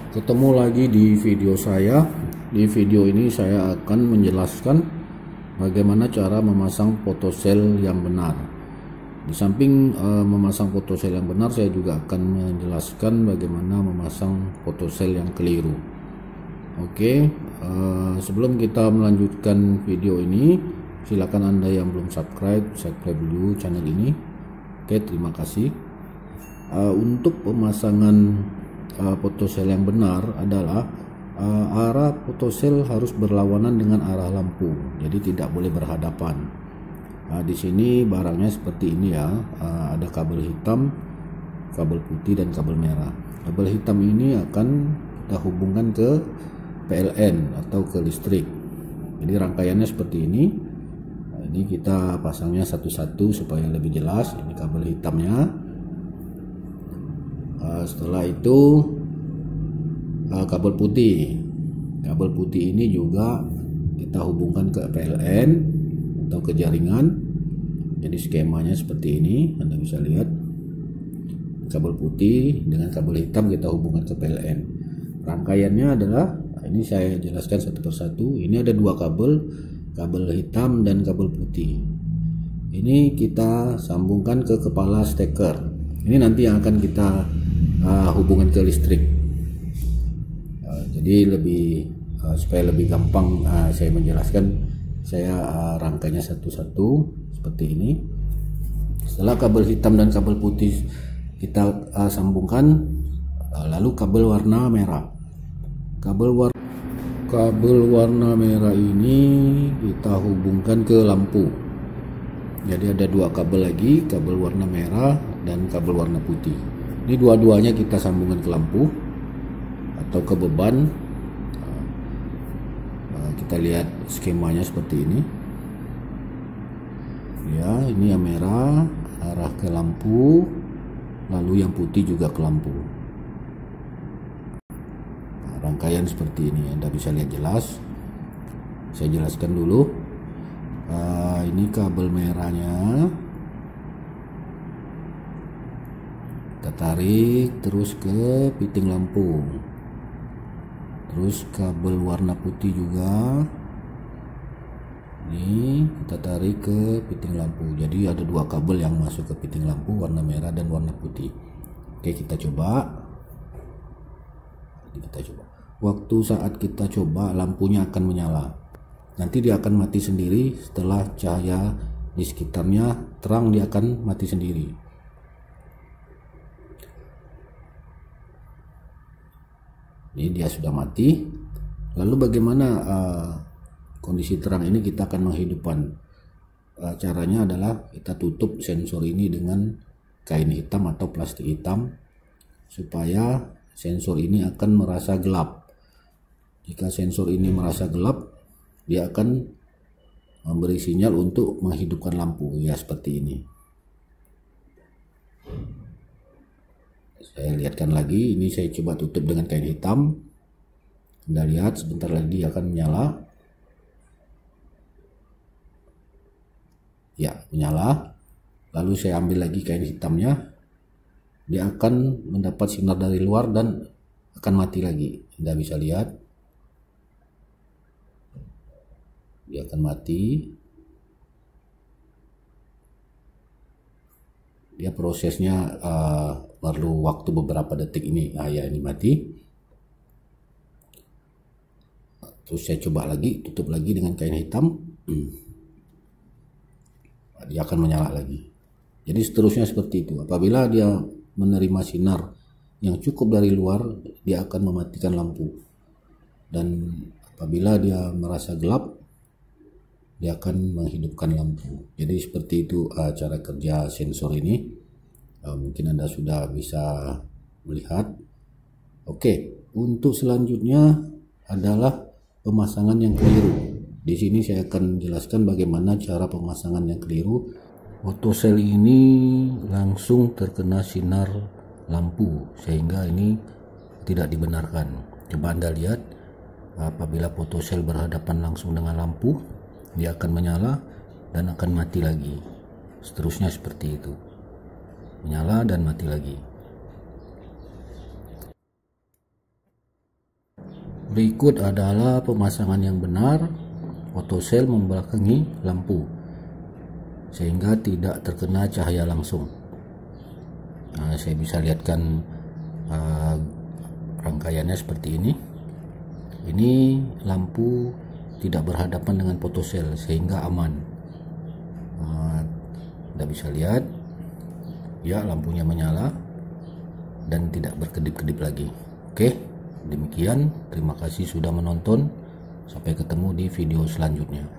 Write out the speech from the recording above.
Ketemu lagi di video saya. Di video ini saya akan menjelaskan bagaimana cara memasang photocell yang benar. Di samping memasang photocell yang benar, saya juga akan menjelaskan bagaimana memasang photocell yang keliru. Oke, sebelum kita melanjutkan video ini, silakan Anda yang belum subscribe dulu channel ini. Oke, terima kasih. Untuk pemasangan photocell yang benar adalah arah photocell harus berlawanan dengan arah lampu, jadi tidak boleh berhadapan. Di sini barangnya seperti ini ya, ada kabel hitam, kabel putih dan kabel merah. Kabel hitam ini akan kita hubungkan ke PLN atau ke listrik. Jadi rangkaiannya seperti ini. Ini kita pasangnya satu-satu supaya lebih jelas. Ini kabel hitamnya. Setelah itu kabel putih ini juga kita hubungkan ke PLN atau ke jaringan. Jadi skemanya seperti ini, Anda bisa lihat kabel putih dengan kabel hitam kita hubungkan ke PLN. Rangkaiannya adalah, ini saya jelaskan satu persatu. Ini ada dua kabel hitam dan kabel putih. Ini kita sambungkan ke kepala steker. Ini nanti yang akan kita hubungan ke listrik. Jadi supaya lebih gampang saya menjelaskan, saya rangkainya satu-satu seperti ini. Setelah kabel hitam dan kabel putih kita sambungkan, lalu kabel warna merah. Kabel warna merah ini kita hubungkan ke lampu. Jadi ada dua kabel lagi, kabel warna merah dan kabel warna putih. Ini dua-duanya kita sambungkan ke lampu atau ke beban. Kita lihat skemanya seperti ini. Ya, ini yang merah arah ke lampu, lalu yang putih juga ke lampu. Rangkaian seperti ini, Anda bisa lihat jelas. Saya jelaskan dulu. Ini kabel merahnya. Kita tarik terus ke piting lampu, terus kabel warna putih juga ini kita tarik ke piting lampu. Jadi ada dua kabel yang masuk ke piting lampu, warna merah dan warna putih. Oke, kita coba. Waktu saat kita coba, lampunya akan menyala. Nanti dia akan mati sendiri. Setelah cahaya di sekitarnya terang, dia akan mati sendiri. Ini dia sudah mati. Lalu bagaimana kondisi terang ini kita akan menghidupkan? Caranya adalah kita tutup sensor ini dengan kain hitam atau plastik hitam supaya sensor ini akan merasa gelap. Jika sensor ini merasa gelap, dia akan memberi sinyal untuk menghidupkan lampu, ya seperti ini. Saya lihatkan lagi, ini saya coba tutup dengan kain hitam. Anda lihat sebentar lagi dia akan menyala. Ya, menyala. Lalu saya ambil lagi kain hitamnya. Dia akan mendapat sinar dari luar dan akan mati lagi. Anda bisa lihat. Dia akan mati. Dia prosesnya perlu waktu beberapa detik ini. Ya, ini mati. Terus saya coba lagi, tutup lagi dengan kain hitam. Dia akan menyala lagi. Jadi seterusnya seperti itu. Apabila dia menerima sinar yang cukup dari luar, dia akan mematikan lampu. Dan apabila dia merasa gelap, dia akan menghidupkan lampu. Jadi seperti itu cara kerja sensor ini. Mungkin Anda sudah bisa melihat. Oke, untuk selanjutnya adalah pemasangan yang keliru. Di sini saya akan jelaskan bagaimana cara pemasangan yang keliru. Photocell ini langsung terkena sinar lampu sehingga ini tidak dibenarkan. Coba Anda lihat, apabila photocell berhadapan langsung dengan lampu, dia akan menyala dan akan mati lagi. Seterusnya seperti itu, menyala dan mati lagi. Berikut adalah pemasangan yang benar photocell membelakangi lampu sehingga tidak terkena cahaya langsung. Nah, saya bisa lihatkan rangkaiannya seperti ini. Ini lampu tidak berhadapan dengan photocell sehingga aman. Anda bisa lihat ya, lampunya menyala dan tidak berkedip-kedip lagi. Oke, demikian. Terima kasih sudah menonton. Sampai ketemu di video selanjutnya.